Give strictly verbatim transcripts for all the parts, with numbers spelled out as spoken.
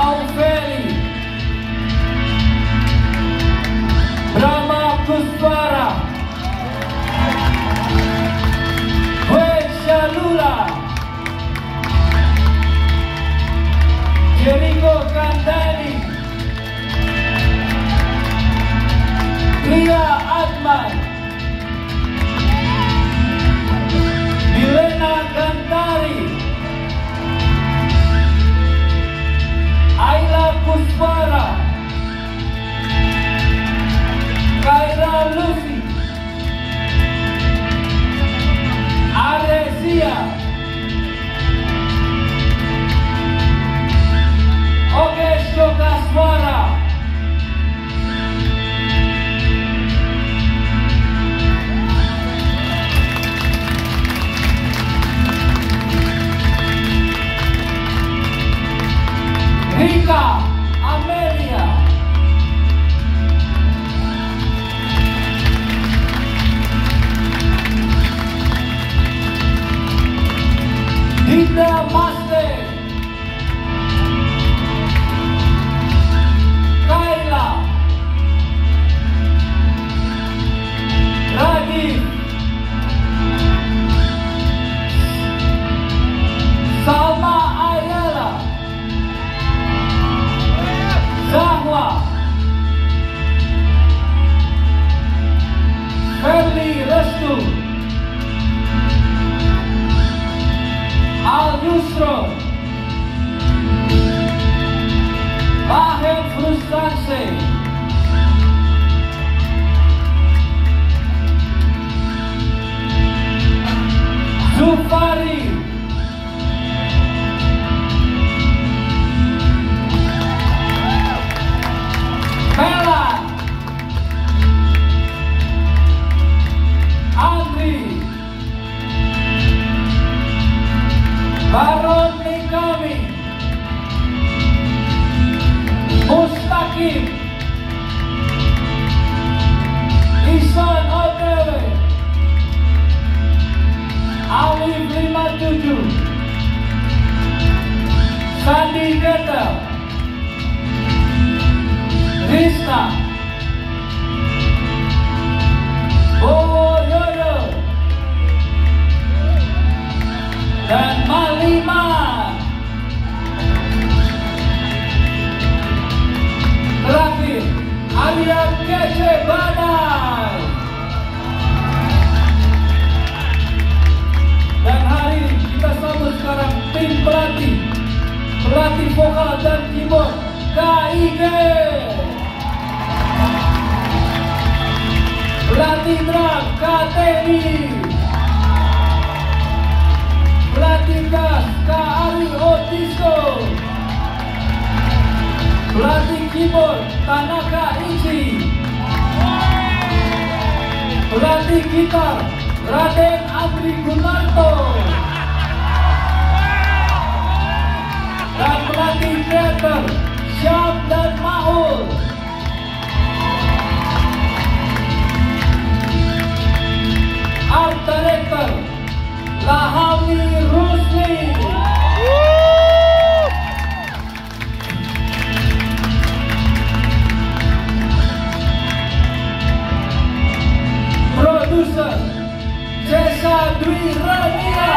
Aufeli, Brahma Puspara, Weshalula, Jericho Kandani, Ria Adman, Milena Gantari, Ayla Puspara, Kaira Lucy, Aresia, Ogesh Yokaswara, Rika Amelia, Dinda Maste, Kaila, Rajiv, Salma Ayala, Zahwa, Ferli Restu, Al Yusro, Bahem Frustanse, Zufari, Melan, Andri, Baron Nikami, Mustaqim, Isan Otewe, Alif lima tujuh, Sandi Geta, Rizna, Bowo Yoyo, dan Maliman. Terakhir, Arya Kece Badai. Dan hari ini kita sambut sekarang tim pelatih, pelatih vokal dan keyboard K I G, pelatih drum K T I, pelatih bass K Ari Otiso, pelatih keyboard Tanaka Ichi, pelatih gitar Raden Andri Gunarto, dan pelatih teater Syam dan Maul. Art Director Lahami Rusli. Producer Jesa Dwi Rania.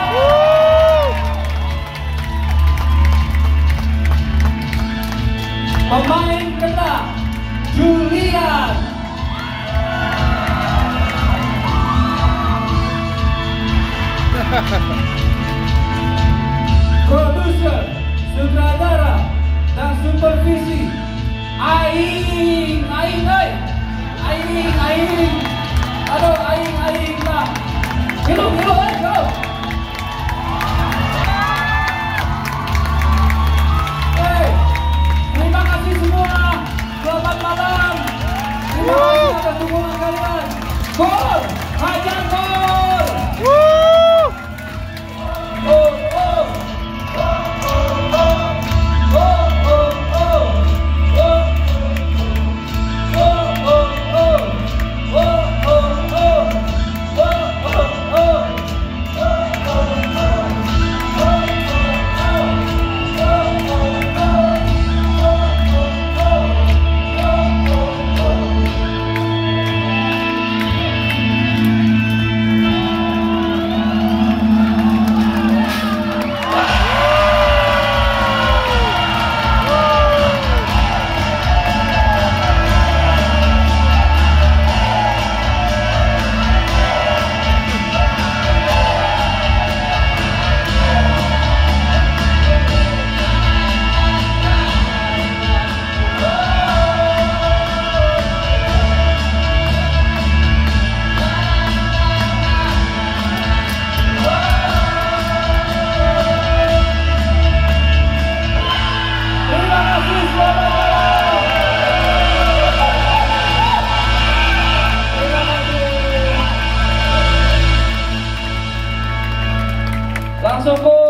Pemain kena Julian. Produser, sutradara, dan supervisi Aing, Aing, Aing, Aing, Aing, aduh, Aing, Aing, lah, hidup, hidup, hidup. Hey, terima kasih semua, selamat malam, terima kasih atas dukungan kalian. Gol, hajar gol. Oh, oh. Langsung go.